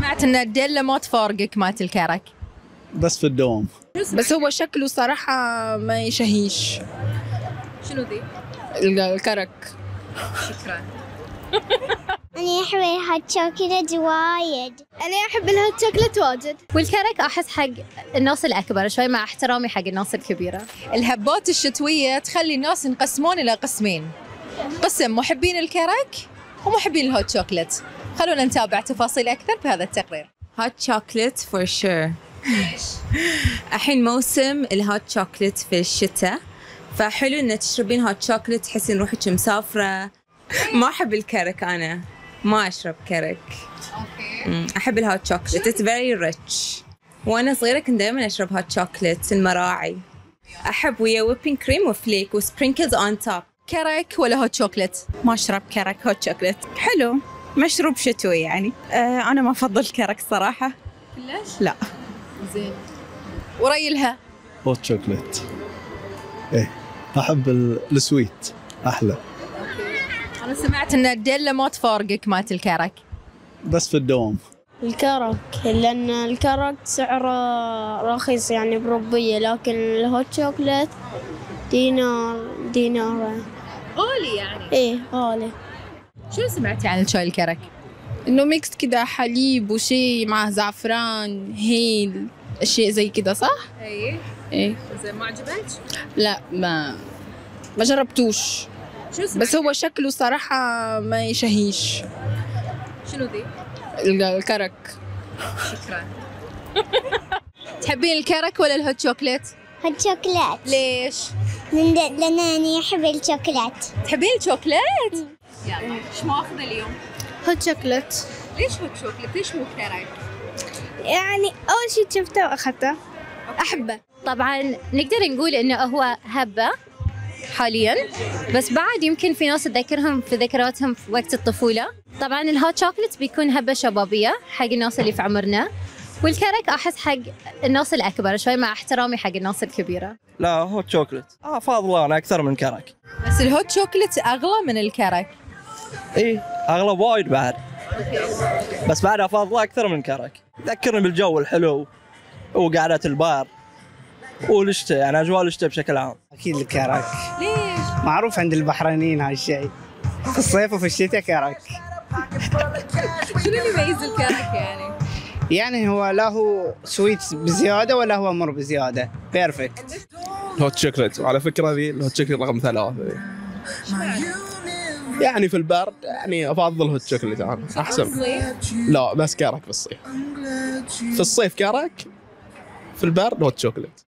سمعت ان الدلة ما تفارقك مالت الكرك. بس في الدوام. بس هو شكله صراحة ما يشهيش. شنو ذي؟ الكرك. شكرا. أنا أحب الهوت شوكولات وايد. أنا أحب الهوت شوكولات واجد. والكرك أحس حق الناس الأكبر شوي مع احترامي حق الناس الكبيرة. الهبات الشتوية تخلي الناس ينقسمون إلى قسمين، قسم محبين الكرك ومحبين الهوت شوكولات. خلونا نتابع تفاصيل أكثر في هذا التقرير. هوت شوكولات فور شور. الحين موسم الهوت شوكولات في الشتاء، فحلو إن تشربين هوت شوكولات تحسين روحك مسافرة. ما أحب الكرك، أنا ما أشرب كرك. أحب الهوت شوكولات، it's very rich. وأنا صغيرة كنت دائما أشرب هوت شوكولات المراعي. أحب ويا ويبين كريم وفليك وسبرينكلز أون توب. كرك ولا هوت شوكولات؟ ما أشرب كرك، هوت شوكولات حلو، مشروب شتوي يعني. أنا ما أفضل كرك صراحة. ليش؟ لا. زين. وريلها؟ هوت شوكولات. إيه أحب السويت أحلى. أنا سمعت إن الدلة ما تفارقك مالت الكرك. بس في الدوام. الكرك، لأن الكرك سعره رخيص يعني بروبية، لكن الهوت شوكولات دينار. غالي يعني؟ إيه غالي. شو سمعتي عن الشاي الكرك؟ إنه ميكس كده حليب وشي مع زعفران هيل أشياء زي كده، صح؟ إيه. زين ما عجبك؟ لا ما جربتوش. شو سمعتي؟ بس هو شكله صراحة ما يشهيش. شنو ذي؟ الكرك. شكرا. تحبين الكرك ولا الهوت شوكولات؟ هوت شوكولات. ليش؟ لأن أنا أحب الشوكولات. تحبين الشوكولات؟ يلا ايش ماخذه اليوم؟ هوت شوكولات. ليش هوت شوكولات؟ ليش مو كرك؟ يعني أول شيء شفته وأخذته، أحبه. طبعا نقدر نقول إنه هو هبة حاليا، بس بعد يمكن في ناس تذكرهم في ذكرياتهم في وقت الطفولة. طبعا الهوت شوكولات بيكون هبة شبابية حق الناس اللي في عمرنا، والكرك أحس حق الناس الأكبر شوي مع احترامي حق الناس الكبيرة. لا هوت شوكولات. فاضله أنا أكثر من كرك. بس الهوت شوكولات أغلى من الكرك. إيه أغلب وايد بعد. بس بعدها فاضله أكثر من كرك. ذكرني بالجو الحلو وقعدة البار والشتاء، يعني أجواء الشتاء بشكل عام. أكيد الكرك. ليش؟ معروف عند البحرينيين هالشيء، في الصيف وفي الشتاء كرك. شنو اللي يميز الكرك يعني؟ يعني هو لا هو سويت بزيادة ولا هو مر بزيادة، بيرفكت. الهوت شوكولات، وعلى فكرة ذي الهوت شوكولات رقم 3. يعني في البرد يعني أفضل هوت شوكولات أنا أحسن. لا بس كرك في الصيف. في الصيف كرك، في البرد هوت شوكولات.